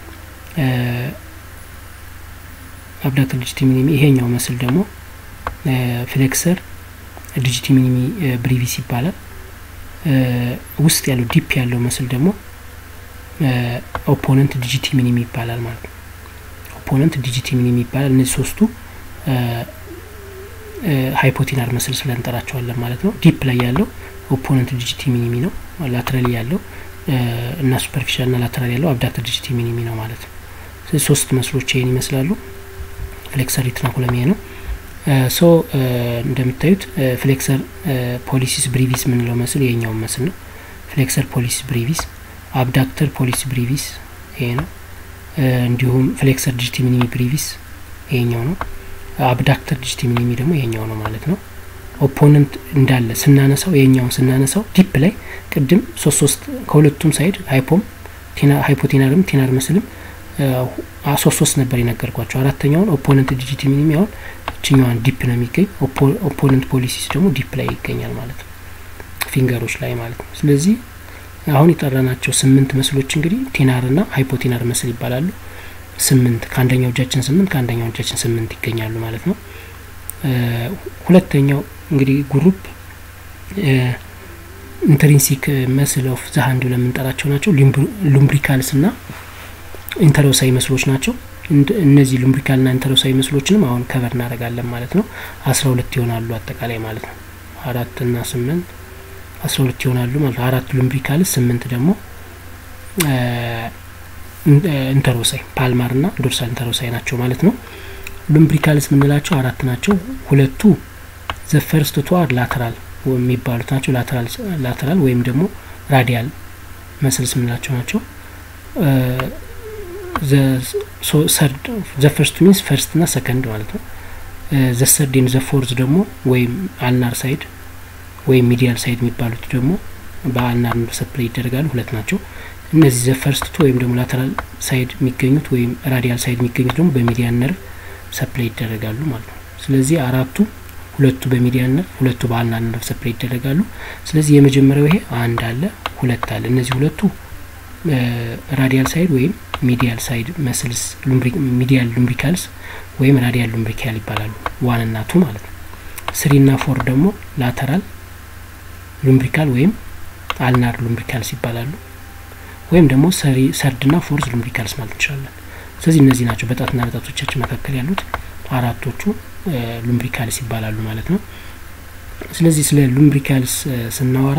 አብዳክተር ዲጂቲ ሚኒሚ ይሄኛው መስል ደግሞ ፍሌክሰር ዲጂቲ ሚኒሚ ብሪቪስ ይባላል። ውስጥ ያለው ዲፕ ያለው መስል ደግሞ ኦፖነንት ዲጂቲ ሚኒሚ ይባላል ማለት ነው። ኦፖነንት ዲጂቲ ሚኒሚ ይባላል። እነዚህ ሶስቱ ሃይፖቲናር መስል ስለንጠራቸዋለን ማለት ነው። ዲፕ ላይ ያለው ኦፖነንት ዲጂቲ ሚኒሚ ነው። ላተራሊ ያለው እና ሱፐርፊሻል እና ላተራሊ ያለው አብዳክተር ዲጂቲ ሚኒሚ ነው ማለት ነው። ስለዚህ ሶስት መስሎች ይሄን ይመስላሉ። ፍሌክሰር ሪትናኩለም ይሄ ነው። ሶ እንደምታዩት ፍሌክሰር ፖሊሲስ ብሪቪስ ምንለው መስል ይሄኛው መስል ነው። ፍሌክሰር ፖሊሲስ ብሪቪስ፣ አብዳክተር ፖሊሲስ ብሪቪስ ይሄ ነው። እንዲሁም ፍሌክሰር ዲጂቲ ሚኒሚ ብሪቪስ ይሄኛው ነው። አብዳክተር ዲጂቲ ሚኒሚ ደግሞ ይሄኛው ነው ማለት ነው። ኦፖነንት እንዳለ ስናነሳው ይሄኛውን ስናነሳው ዲፕ ላይ ቅድም ሶስት ሶስት ከሁለቱም ሳይድ ሃይፖም ቲና ሃይፖቲናርም ቲናር መስልም ሶስት ሶስት ነበር የነገርኳቸው። አራተኛውን ኦፖነንት ዲጂቲ ሚኒሚ አሁን እቺኛዋን ዲፕ ነው የሚገኝ። ኦፖነንት ፖሊሲስ ደግሞ ዲፕ ላይ ይገኛል ማለት ነው፣ ፊንገሮች ላይ ማለት ነው። ስለዚህ አሁን የጠራናቸው ስምንት መስሎች እንግዲህ ቲናርና ሃይፖቲናር መስል ይባላሉ። ስምንት ከአንደኛው እጃችን ስምንት ከአንደኛው እጃችን ስምንት ይገኛሉ ማለት ነው። ሁለተኛው እንግዲህ ግሩፕ ኢንትሪንሲክ መስል ኦፍ ዘ ሃንድ ብለን የምንጠራቸው ናቸው። ሉምብሪካልስ እና ኢንተሮሳይ መስሎች ናቸው። እነዚህ ሉምብሪካል እና ኢንተሮሳይ መስሎችንም አሁን ከቨር እናደርጋለን ማለት ነው። አስራ ሁለት ይሆናሉ አጠቃላይ ማለት ነው። አራት እና ስምንት አስራ ሁለት ይሆናሉ ማለት ነው። አራት ሉምብሪካልስ፣ ስምንት ደግሞ ኢንተሮሳይ ፓልማር እና ዶርሳል ኢንተሮሳይ ናቸው ማለት ነው። ሉምብሪካልስ ምንላቸው አራት ናቸው። ሁለቱ ዘ ፈርስት ቱ አር ላተራል የሚባሉት ናቸው። ላተራል ላተራል ወይም ደግሞ ራዲያል መስልስ ምንላቸው ናቸው። ዘ ሶ ሰርድ ዘ ፈርስት ሚንስ ፈርስት እና ሰከንድ ማለት ነው። ዘ ሰርድ ኤንድ ዘ ፎርዝ ደግሞ ወይም አልናር ሳይድ ወይም ሚዲያል ሳይድ የሚባሉት ደግሞ በአልናር ነርቭ ሰፕላይ ይደረጋሉ፣ ሁለት ናቸው። እነዚህ ዘ ፈርስት ቱ ወይም ደግሞ ላተራል ሳይድ የሚገኙት ወይም ራዲያል ሳይድ የሚገኙት ደግሞ በሚዲያን ነርቭ ሰፕላይ ይደረጋሉ ማለት ነው። ስለዚህ አራቱ ሁለቱ በሚዲያን ነርቭ ሁለቱ በአልናር ነርቭ ሰፕላይ ይደረጋሉ። ስለዚህ የመጀመሪያው ይሄ አንድ አለ፣ ሁለት አለ። እነዚህ ሁለቱ ራዲያል ሳይድ ወይም ሚዲያል ሳይድ መስልስ ሚዲያል ሉምብሪካልስ ወይም ራዲያል ሉምብሪካል ይባላሉ፣ ዋን እና ቱ ማለት ነው። ስሪ እና ፎር ደግሞ ላተራል ሉምብሪካል ወይም አልናር ሉምብሪካልስ ይባላሉ፣ ወይም ደግሞ ሰሪ ሰርድ እና ፎርዝ ሉምብሪካልስ ማለት እንችላለን። ስለዚህ እነዚህ ናቸው በጣትና በጣቶቻችን መካከል ያሉት አራቶቹ ሉምብሪካልስ ይባላሉ ማለት ነው። ስለዚህ ስለ ሉምብሪካልስ ስናወራ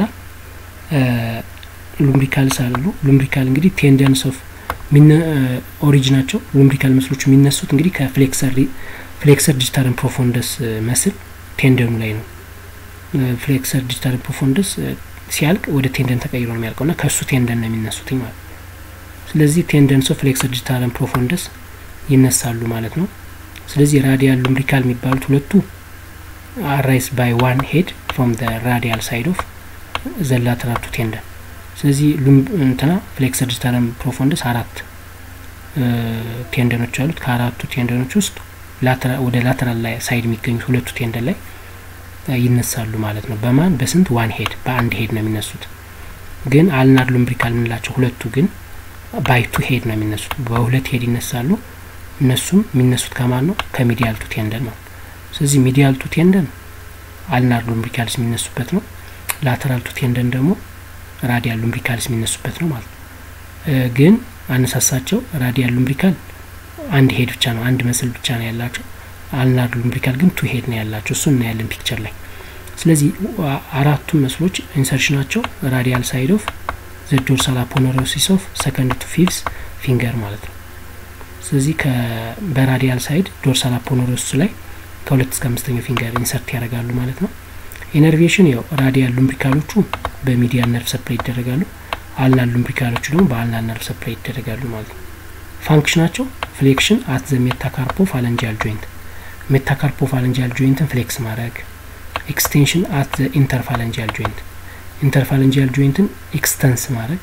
ሉምብሪካልስ አሉ። ሉምብሪካል እንግዲህ ቴንደንስ ኦፍ ሚን ኦሪጂናቸው ሉምብሪካል መስሎች የሚነሱት እንግዲህ ከፍሌክሰር ፍሌክሰር ዲጂታል ፕሮፎንደስ መስል ቴንደኑ ላይ ነው። ፍሌክሰር ዲጂታል ፕሮፎንደስ ሲያልቅ ወደ ቴንደን ተቀይሮ ነው የሚያልቀውና ከሱ ቴንደን ነው የሚነሱት ማለት። ስለዚህ ቴንደንስ ኦፍ ፍሌክሰር ዲጂታል ፕሮፎንደስ ይነሳሉ ማለት ነው። ስለዚህ ራዲያል ሉምብሪካል የሚባሉት ሁለቱ አራይዝ ባይ ዋን ሄድ ፍሮም ዘ ራዲያል ሳይድ ኦፍ ዘ ላተራል ቱ ቴንደን። ስለዚህ ሉም እንትና ፍሌክሰር ዲጂታል ፕሮፎንደስ አራት ቴንደኖች አሉት። ከአራቱ ቴንደኖች ውስጥ ላተራል ወደ ላተራል ላይ ሳይድ የሚገኙት ሁለቱ ቴንደን ላይ ይነሳሉ ማለት ነው። በማን በስንት ዋን ሄድ በአንድ ሄድ ነው የሚነሱት። ግን አልናር ሉምብሪካል ምንላቸው ሁለቱ ግን ባይ ቱ ሄድ ነው የሚነሱት፣ በሁለት ሄድ ይነሳሉ። እነሱም የሚነሱት ከማን ነው? ከሚዲያል ቱ ቴንደን ነው። ስለዚህ ሚዲያል ቱ ቴንደን አልናር ሉምብሪካልስ የሚነሱበት ነው። ላተራል ቱ ቴንደን ደግሞ ራዲያል ሉምብሪካልስ የሚነሱበት ነው ማለት ነው። ግን አነሳሳቸው ራዲያል ሉምብሪካል አንድ ሄድ ብቻ ነው አንድ መስል ብቻ ነው ያላቸው አልናር ሉምብሪካል ግን ቱ ሄድ ነው ያላቸው እሱን ነው ያለን ፒክቸር ላይ ስለዚህ አራቱ መስሎች ኢንሰርሽናቸው ራዲያል ሳይድ ኦፍ ዘ ዶርሳል አፖኔሮሲስ ኦፍ ሰከንድ ቱ ፊፍዝ ፊንገር ማለት ነው ስለዚህ ከበራዲያል ሳይድ ዶርሳል አፖኔሮሲስ ላይ ከሁለት እስከ አምስተኛው ፊንገር ኢንሰርት ያደርጋሉ ማለት ነው ኢነርቬሽን ያው ራዲያል ሉምብሪካሎቹ በሚዲያል ነርቭ ሰፕላይ ይደረጋሉ አልናር ሉምብሪካሎቹ ደግሞ በአልናር ነርቭ ሰፕላይ ይደረጋሉ ማለት ነው ፋንክሽናቸው ፍሌክሽን አት ዘ ሜታካርፖፋለንጂያል ጆይንት ሜታካርፖፋለንጂያል ጆይንትን ፍሌክስ ማድረግ ኤክስቴንሽን አት ዘ ኢንተርፋለንጂያል ጆይንት ኢንተርፋለንጂያል ጆይንትን ኤክስተንስ ማድረግ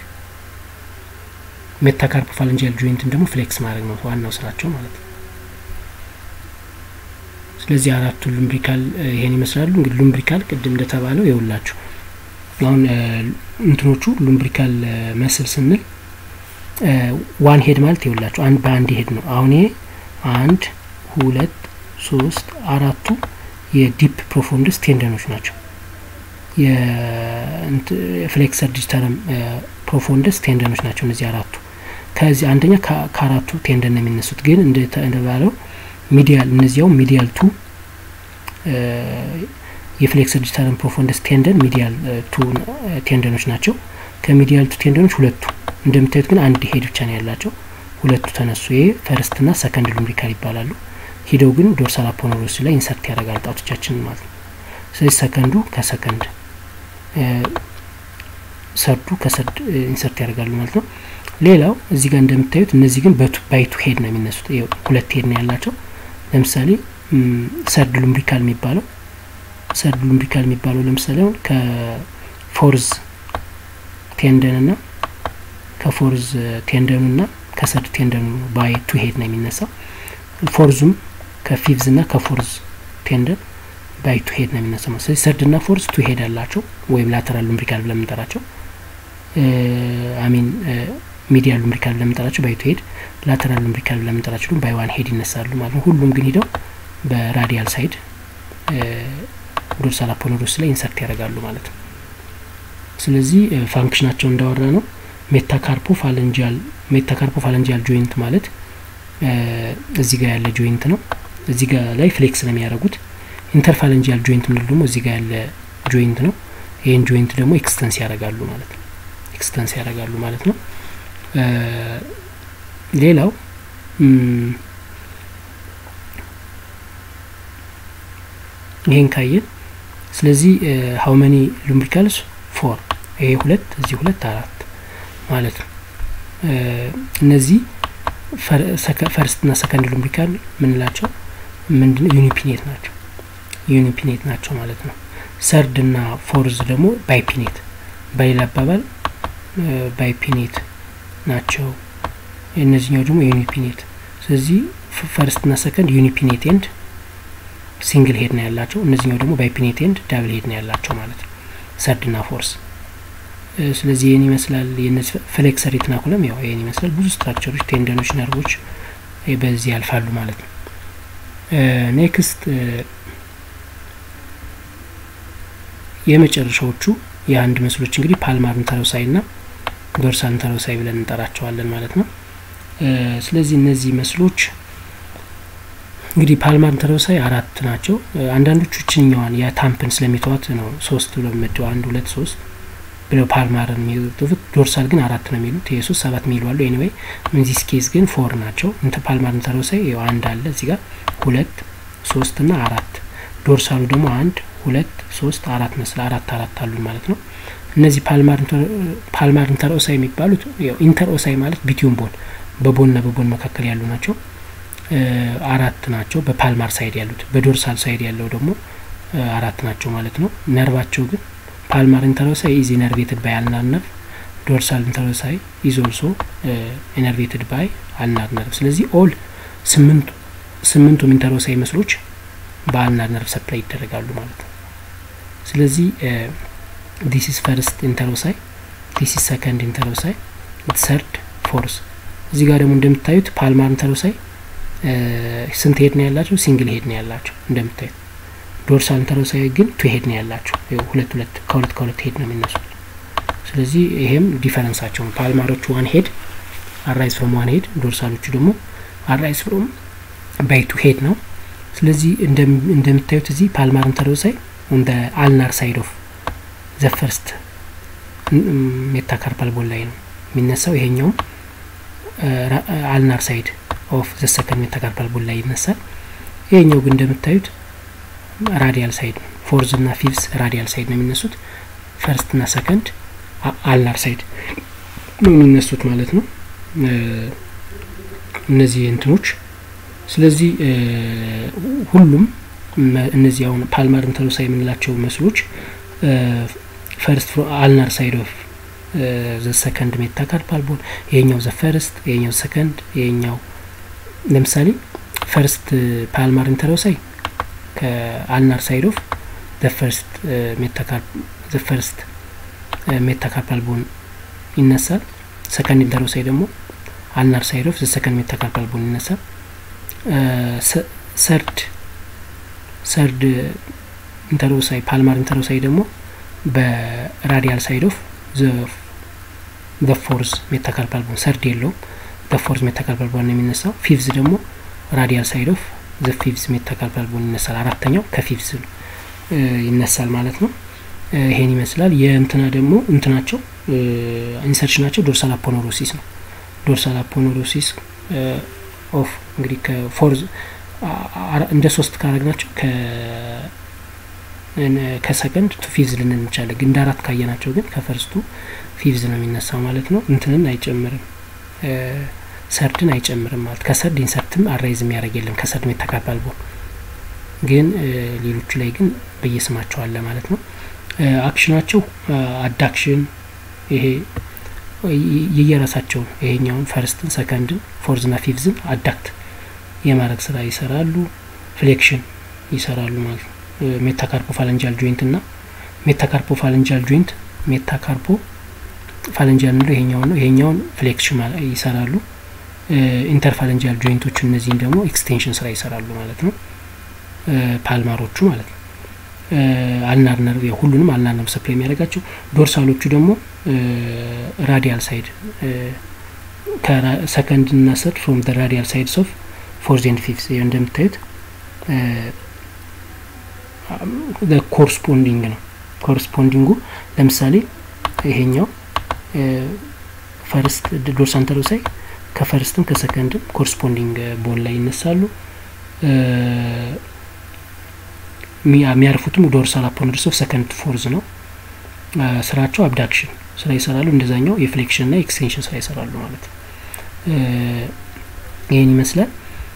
ሜታካርፖፋለንጂያል ጆይንትን ደግሞ ፍሌክስ ማድረግ ነው ዋናው ስራቸው ማለት ነው ስለዚህ አራቱ ሉምብሪካል ይሄን ይመስላሉ እንግዲህ ሉምብሪካል ቅድም እንደተባለው ይውላችሁ አሁን እንትኖቹ ሉምብሪካል መስል ስንል ዋን ሄድ ማለት ይውላችሁ አንድ ባንድ ሄድ ነው አሁን ይሄ አንድ ሁለት ሶስት አራቱ የዲፕ ፕሮፎንድስ ቴንደኖች ናቸው የፍሌክሰር ዲጂታለም ፕሮፎንድስ ቴንደኖች ናቸው እነዚህ አራቱ ከዚህ አንደኛ ከአራቱ ቴንደን የሚነሱት ግን እንደተባለው ሚዲያል እነዚያው ሚዲያል ቱ የፍሌክሰር ዲጂታለም ፕሮፎንድስ ቴንደን ሚዲያል ቱ ቴንደኖች ናቸው ከሚዲያል ቱ ቴንደኖች ሁለቱ እንደምታዩት ግን አንድ ሄድ ብቻ ነው ያላቸው ሁለቱ ተነሱ ይሄ ፈርስት እና ሰከንድ ሉምብሪካል ይባላሉ ሄደው ግን ዶርሳል አፖኔሮሲስ ላይ ኢንሰርት ያደርጋሉ ጣቶቻችን ማለት ነው ስለዚህ ሰከንዱ ከሰከንድ ሰርዱ ከሰርድ ኢንሰርት ያደርጋሉ ማለት ነው ሌላው እዚህ ጋር እንደምታዩት እነዚህ ግን ባይቱ ሄድ ነው የሚነሱት ይሄ ሁለት ሄድ ነው ያላቸው ለምሳሌ ሰርድ ሉምብሪካል የሚባለው ሰርድ ሉምብሪካል የሚባለው ለምሳሌ ከፎርዝ ቴንደን እና ከፎርዝ ቴንደኑና ከሰርድ ቴንደኑ ባይቱ ሄድ ነው የሚነሳው ፎርዙም ከፊፍዝ እና ከፎርዝ ቴንደን ባይቱ ሄድ ነው የሚነሳው ስለዚህ ሰርድ እና ፎርዝ ቱ ሄድ አላቸው ወይም ላተራል ሉምብሪካል ብለን እንጠራቸው አሚን ሚዲያል ሉምብሪካል ብለን እንጠራቸው ባይቱ ሄድ ላተራል ሉምብሪካል ብለን እንጠራቸው ደግሞ ባይ ዋን ሄድ ይነሳሉ ማለት ነው ሁሉም ግን ሄደው በራዲያል ሳይድ ዶርሳል አፖኔሮሲስ ላይ ኢንሰርት ያደርጋሉ ማለት ነው ስለዚህ ፋንክሽናቸው እንዳወራ ነው ሜታካርፖፋለንጂያል ሜታካርፖፋለንጂያል ጆይንት ማለት እዚህ ጋር ያለ ጆይንት ነው እዚህ ጋር ላይ ፍሌክስ ነው የሚያደርጉት ኢንተርፋለንጂያል ጆይንት ምን ደግሞ እዚህ ጋር ያለ ጆይንት ነው ይሄን ጆይንት ደግሞ ኤክስተንስ ያደርጋሉ ማለት ነው ኤክስተንስ ያደርጋሉ ማለት ነው ሌላው ይሄን ካየን ስለዚህ how many lumbricals four ይሄ ሁለት እዚህ ሁለት አራት ማለት ነው እነዚህ ፈርስት እና ሰከንድ ሉምብሪካል ምንላቸው ምንድነው ዩኒፒኔት ናቸው ዩኒፒኔት ናቸው ማለት ነው ሰርድ እና ፎርዝ ደግሞ ባይፒኔት በሌላ አባባል ባይፒኔት ናቸው እነዚህኛው ደግሞ ዩኒፒኔት ስለዚህ ፈርስት እና ሰከንድ ዩኒፒኔት ኤንድ ሲንግል ሄድ ነው ያላቸው እነዚህኛው ደግሞ ባይፒኔት ኤንድ ዳብል ሄድ ነው ያላቸው ማለት ነው ሰርድ እና ፎርዝ ስለዚህ ይሄን ይመስላል የነዚህ ፍሌክሰር ኢትናኩለም ያው ይሄን ይመስላል ብዙ ስትራክቸሮች ቴንደኖች ነርቮች በዚህ ያልፋሉ ማለት ነው ኔክስት የመጨረሻዎቹ የአንድ መስሎች እንግዲህ ፓልማር ኢንተሮሳይ እና ዶርሳል ኢንተሮሳይ ብለን እንጠራቸዋለን ማለት ነው ስለዚህ እነዚህ መስሎች እንግዲህ ፓልማር ኢንተሮሳይ አራት ናቸው አንዳንዶቹ ችኛዋን ያ ታምፕን ስለሚተዋት ነው ሶስት ብለው መደው አንድ ሁለት ሶስት ብለው ፓልማርን የሚሉት ዶርሳል ግን አራት ነው የሚሉት የሶስት ሰባት ሚሉ አሉ ኤኒዌይ እንዚህ ስኬዝ ግን ፎር ናቸው እንተ ፓልማር ኢንተሮሳይ ያው አንድ አለ እዚህ ጋር ሁለት ሶስት እና አራት ዶርሳሉ ደግሞ አንድ ሁለት ሶስት አራት መስለ አራት አራት አሉ ማለት ነው እነዚህ ፓልማር ፓልማር ኢንተሮሳይ የሚባሉት ያው ኢንተሮሳይ ማለት ቢትዊን ቦን በቦንና በቦን መካከል ያሉ ናቸው አራት ናቸው በፓልማር ሳይድ ያሉት በዶርሳል ሳይድ ያለው ደግሞ አራት ናቸው ማለት ነው ነርቫቸው ግን ፓልማር ኢንተሮሳይ is innervated by ulnar nerve dorsal interossei is also uh, innervated by ulnar nerve ስለዚህ ኦል ስምንቱ ስምንቱ ኢንተሮሳይ መስሎች በአልናር ነርቭ ሰፕላይ ይደረጋሉ ማለት ነው ስለዚህ this is first interossei this is second interossei third fourth እዚህ ጋር ደግሞ እንደምታዩት ፓልማር ኢንተሮሳይ ስንት ሄድ ነው ያላቸው ሲንግል ሄድ ነው ያላቸው እንደምታዩት ዶርሳል ኢንተሮሳይ ግን ቱ ሄድ ነው ያላቸው ሁለት ሁለት ከሁለት ከሁለት ሄድ ነው የሚነሱት ስለዚህ ይሄም ዲፈረንሳቸው ፓልማሮቹ ዋን ሄድ arise from one head ዶርሳሎቹ ደግሞ arise from by two head ነው ስለዚህ እንደም እንደምታዩት እዚህ palmar interossei on the ulnar side of the first metacarpal bone ላይ ነው የሚነሳው ይሄኛው ulnar side of the second metacarpal bone ላይ ይነሳል ይሄኛው ግን እንደምታዩት radial side fourth እና fifth radial side ነው የሚነሱት first እና second ulnar side ነው የሚነሱት ማለት ነው እነዚህ እንትኖች ስለዚህ ሁሉም እነዚህ አሁን palmar interossei የምንላቸው መስሎች first ulnar side of the second metacarpal bone ይሄኛው the first ይሄኛው second ይሄኛው ለምሳሌ first palmar interossei ከulnar side of the first metacarpal the first metacarpal bone ይነሳል second interossei ደግሞ ulnar side of the second metacarpal bone ይነሳል third third interossei palmar interossei ደግሞ በradial side of the the fourth metacarpal bone third የለው the fourth metacarpal bone የሚነሳው fifth ደግሞ radial side of the fifth metacarpal bone ይነሳል አራተኛው ከfifth ይነሳል ማለት ነው ይሄን ይመስላል የእንትና ደግሞ እንትናቸው ኢንሰርሽናቸው ዶርሳል አፖኖሮሲስ ነው ዶርሳል አፖኖሮሲስ ኦፍ እንግዲህ ከፎርዝ እንደ ሶስት ካረግናቸው ከ ከሰከንድ ቱ ፊፍዝ ልንል እንችላለን ግን ዳራት ካየናቸው ግን ከፈርስቱ ፊፍዝ ነው የሚነሳው ማለት ነው እንትንን አይጨምርም ሰርድን አይጨምርም ማለት ከሰርድ ኢንሰርትም አራይዝ የሚያደርግ የለም ከሰርድ metacarpal bone ግን ሌሎቹ ላይ ግን በየስማቸው አለ ማለት ነው አክሽናቸው አዳክሽን ይሄ የየራሳቸው ይሄኛውን ፈርስትን ሰከንድን ፎርዝና ፊፍዝን አዳክት የማረግ ስራ ይሰራሉ ፍሌክሽን ይሰራሉ ማለት ነው metacarpophalangeal joint እና metacarpophalangeal joint metacarpophalangeal ነው ይሄኛው ነው ይሄኛውን ፍሌክሽን ይሰራሉ ኢንተርፋላንጂያል ጆይንቶቹ እነዚህን ደግሞ ኤክስቴንሽን ስራ ይሰራሉ ማለት ነው ፓልማሮቹ ማለት ነው አልናር ነርቭ ሁሉንም አልናር ነርቭ ሰፕላይ የሚያደርጋቸው ዶርሳሎቹ ደግሞ ራዲያል ሳይድ ከሰከንድ እና ሰርድ from the radial sides of fourth and fifth እንደምታዩት the corresponding ነው corresponding ለምሳሌ ይሄኛው ፈርስት ዶርሳል interossei ከፈርስትም ከሰከንድም corresponding ቦን ላይ ይነሳሉ የሚያርፉትም ዶርሳል አፖኖሮሲስ ኦፍ ሰከንድ ፎርዝ ነው ስራቸው አብዳክሽን ስራ ይሰራሉ እንደዛኛው የፍሌክሽን እና ኤክስቴንሽን ስራ ይሰራሉ ማለት ነው ይሄን ይመስላል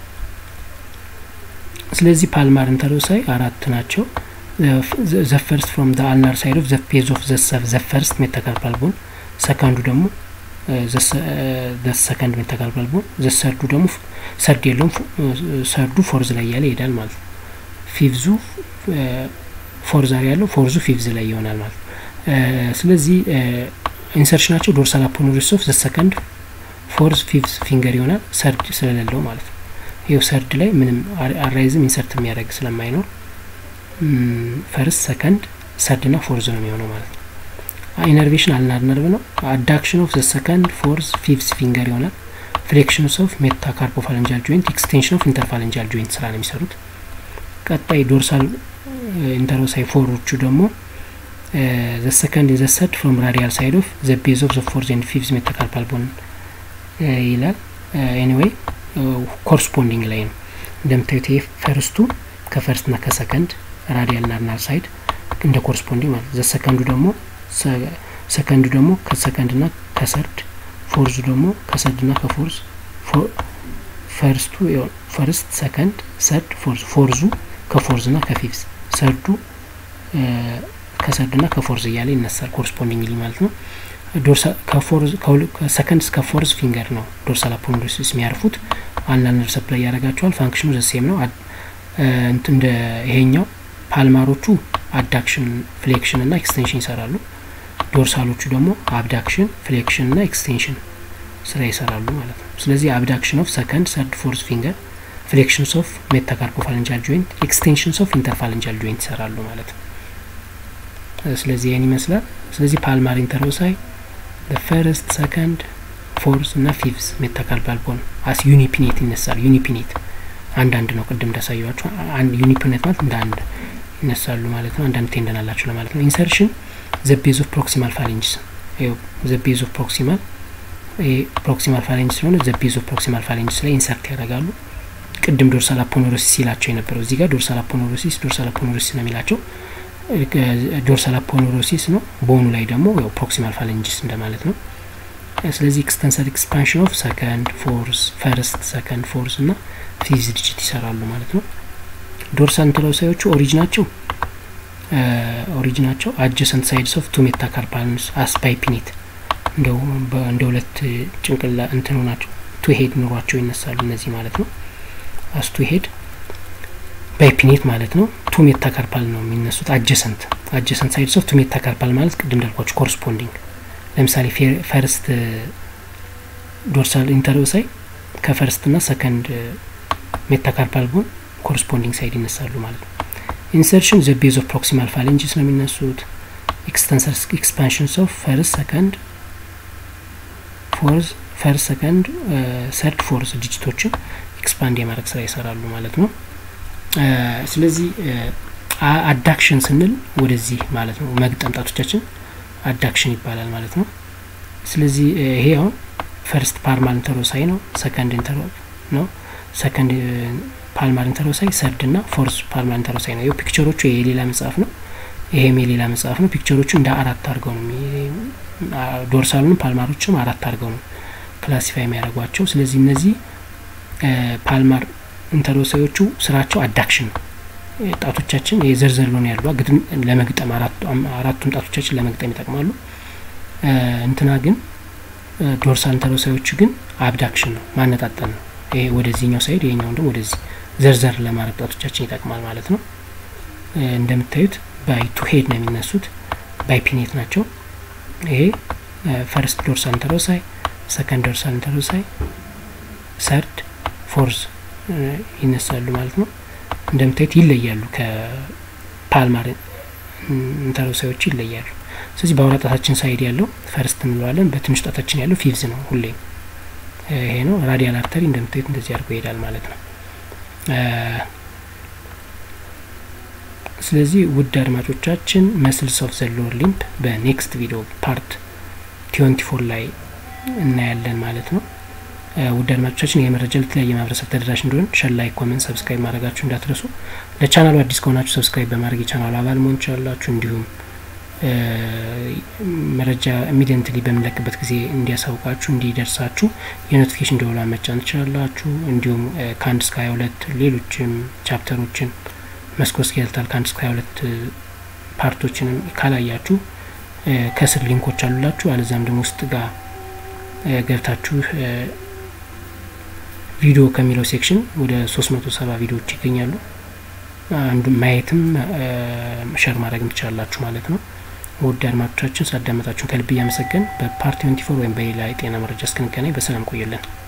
ስለዚህ palmar interossei አራት ናቸው the first from the ulnar side of the base of the the first metacarpal bone second ደግሞ the the second metacarpal bone the third ደግሞ third የለውም third fourth ላይ ያለ ይሄዳል ማለት ነው fifth fourth ላይ ያለው fourth fifth ላይ ይሆናል ማለት ነው ስለዚህ ኢንሰርሽናቸው ዶርሳል አፖኖሮሲስ ኦፍ the second fourth fifth finger ይሆናል third ስለሌለው ማለት ነው ይሄው third ላይ ምንም አራይዝም ኢንሰርት የሚያደርግ ስለማይኖር first second third እና fourth ነው የሚሆነው ማለት ነው ኢነርቬሽን አልናር ነርቭ ነው አዳክሽን ኦፍ the second fourth fifth finger ይሆናል ፍሌክሽንስ ኦፍ metacarpophalangeal joint ኤክስቴንሽን ኦፍ interphalangeal joint ስራ ነው የሚሰሩት ቀጣይ ዶርሳል interossei ፎሮቹ ደግሞ the second is the third from radial side of the base of the fourth and fifth metacarpal bone ይላል anyway corresponding ላይ ነው እንደምታዩት ይሄ ፈርስቱ ከፈርስት እና ከሰከንድ ራዲያል እና አልናር ሳይድ እንደ corresponding ማለት the second ደግሞ ሰከንዱ ደግሞ ከሰከንድ እና ከሰርድ ፎርዙ ደግሞ ከሰርድ እና ከፎርዝ ፈርስቱ ፈርስት ሰከንድ ሰርድ ፎርዝ ፎርዙ ከፎርዝ እና ከፊፍዝ ሰርዱ ከሰርድ እና ከፎርዝ እያለ ይነሳል correspondingly ማለት ነው ዶርሳል ከፎርዝ ከሰከንድ እስከ ፎርዝ ፊንገር ነው ዶርሳል አፖኖሮሲስ የሚያርፉት አልናር ነርቭ ሰፕላይ ያደርጋቸዋል ፋንክሽኑ ዘሴም ነው እንደ ይሄኛው ፓልማሮቹ አዳክሽን ፍሌክሽን እና ኤክስቴንሽን ይሰራሉ ዶርሳሎቹ ደግሞ አብዳክሽን ፍሌክሽን እና ኤክስቴንሽን ስራ ይሰራሉ ማለት ነው ስለዚህ አብዳክሽን ኦፍ ሰከንድ ሰርድ ፎርዝ ፊንገር ፍሌክሽንስ ኦፍ metacarpophalangeal joint ኤክስቴንሽንስ ኦፍ interphalangeal joint ይሰራሉ ማለት ነው ስለዚህ ይሄን ይመስላል ስለዚህ palmar interossei the first second ፎርስ እና ፊቭስ ሜታካርፓል ቦን አስ ዩኒፒኔት ይነሳሉ ዩኒፒኔት አንድ አንድ ነው ቅድም እንዳሳየዋችሁ አንድ ዩኒፒኔት ማለት እንደ አንድ ይነሳሉ ማለት ነው አንድ አንድ ቴንደን አላችሁ ለማለት ነው ኢንሰርሽን ዘ ቤዝ ኦፍ ፕሮክሲማል ፋሪንጅስ ይሄ ዘ ቤዝ ኦፍ ፕሮክሲማል ይሄ ፕሮክሲማል ፋሪንጅስ ነው ዘ ቤዝ ኦፍ ፕሮክሲማል ፋሪንጅስ ላይ ኢንሰርት ያደርጋሉ ቅድም ዶርሳል አፖኖሮሲስ ይላቸው የነበረው እዚህ ጋር ዶርሳል አፖኖሮሲስ ዶርሳል አፖኖሮሲስ ነው የሚላቸው ዶርሳል አፖኖሮሲስ ነው ቦኑ ላይ ደግሞ ያው ፕሮክሲማል ፋሪንጅስ እንደማለት ነው ስለዚህ ኤክስተንሰር ኤክስፓንሽን ኦፍ ሰከንድ ፎርስ ፈርስት ሰከንድ ፎርስ እና ፊፍዝ ዲጂት ይሰራሉ ማለት ነው ዶርሳል ኢንተሮሳዮቹ ኦሪጂናቸው ኦሪጂናቸው አጀሰንት ሳይድስ ኦፍ ቱ ሜታካርፓልስ አስፓይፒኔት እንደው እንደ ሁለት ጭንቅላ እንትን ናቸው ቱ ሄድ ኑሯቸው ይነሳሉ እነዚህ ማለት ነው አስ ቱ ሄድ ባይፒኔት ማለት ነው ቱ ሜታካርፓል ነው የሚነሱት አጀሰንት አጀሰንት ሳይድስ ኦፍ ቱ ሜታካርፓል ማለት ቅድም እንዳልኳችሁ ኮረስፖንዲንግ ለምሳሌ ፈርስት ዶርሳል ኢንተሮሳይ ከፈርስት እና ሰከንድ ሜታካርፓል ቦን ኮረስፖንዲንግ ሳይድ ይነሳሉ ማለት ነው ኢንሰርሽን ዘ ቤዝ ኦፍ ፕሮክሲማል ፋሪንጅስ ነው የሚነሱት ኤክስተንሰር ኤክስፓንሽንስ ኦፍ ፈርስት ሰከንድ ፎርስ ፈርስት ሰከንድ ሰርድ ፎርስ ዲጂቶችን ኤክስፓንድ የማድረግ ስራ ይሰራሉ ማለት ነው ስለዚህ አዳክሽን ስንል ወደዚህ ማለት ነው መግጠም ጣቶቻችን አዳክሽን ይባላል ማለት ነው ስለዚህ ይሄ አሁን ፈርስት ፓልማር ኢንተሮሳይ ነው ሰከንድ ኢንተሮ ነው ሰከንድ ፓልማር ኢንተሮሳይ ሰርድ እና ፎርስ ፓልማር ኢንተሮሳይ ነው ይሄ ፒክቸሮቹ የሌላ መጽሐፍ ነው ይሄም የሌላ መጽሐፍ ነው ፒክቸሮቹ እንደ አራት አድርገው ነው ዶርሳሉን ፓልማሮችም አራት አድርገው ነው ክላሲፋይ የሚያደርጓቸው ስለዚህ እነዚህ ፓልማር ኢንተሮሳዮቹ ስራቸው አዳክሽን ነው ጣቶቻችን የዘርዘር ነው ያለው ግጥም ለመግጠም አራቱ አራቱን ጣቶቻችን ለመግጠም ይጠቅማሉ እንትና ግን ዶርሳል ኢንተሮሳዮቹ ግን አብዳክሽን ነው ማነጣጠን ነው ይሄ ወደዚህኛው ሳይድ ይሄኛው ደግሞ ወደዚህ ዘርዘር ለማድረግ ጣቶቻችን ይጠቅማል ማለት ነው እንደምታዩት ባይ ቱ ሄድ ነው የሚነሱት ባይፒኔት ናቸው ይሄ ፈርስት ዶርሳል ኢንተሮሳይ ሰከንድ ዶርሳል ኢንተሮሳይ ሰርድ ፎርስ ይነሳሉ ማለት ነው እንደምታዩት ይለያሉ ከፓልማር ኢንተሮሳዮች ይለያሉ ስለዚህ በአውራጣታችን ሳይድ ያለው ፈርስት እንለዋለን በትንሽ ጣታችን ያለው ፊፍዝ ነው ሁሌ ይሄ ነው ራዲያል አርተሪ እንደምታዩት እንደዚህ አድርጎ ይሄዳል ማለት ነው ስለዚህ ውድ አድማጮቻችን መስልስ ኦፍ ዘ ሎወር ሊምብ በኔክስት ቪዲዮ ፓርት ትዌንቲ ፎር ላይ እናያለን ማለት ነው ውድ አድማጮቻችን የመረጃ ለተለያየ ማህበረሰብ ተደራሽ እንዲሆን ሼር ላይክ ኮሜንት ሰብስክራይብ ማድረጋችሁ እንዳትረሱ ለቻናሉ አዲስ ከሆናችሁ ሰብስክራይብ በማድረግ የቻናሉ አባል መሆን ትችላላችሁ እንዲሁም መረጃ ኢሚዲየንትሊ በመለቀበት ጊዜ እንዲያሳውቃችሁ እንዲደርሳችሁ የኖቲፊኬሽን ደወሉን መጫን ትችላላችሁ እንዲሁም ከአንድ እስከ ሃያ ሁለት ሌሎችም ቻፕተሮችን መስኮስኬልታል ከአንድ እስከ ሃያ ሁለት ፓርቶችን ካላያችሁ ከስር ሊንኮች አሉላችሁ አለዛም ደግሞ ውስጥ ጋር ገብታችሁ ቪዲዮ ከሚለው ሴክሽን ወደ ሶስት መቶ ሰባ ቪዲዮዎች ይገኛሉ አንዱ ማየትም ሼር ማድረግም ትችላላችሁ ማለት ነው ውድ አድማጮቻችን ሳዳመጣችሁን ከልብ ያመሰግን በፓርት ትዌንቲ ፎር ወይም በሌላ የጤና መረጃ እስክንገናኝ በሰላም ቆዩልን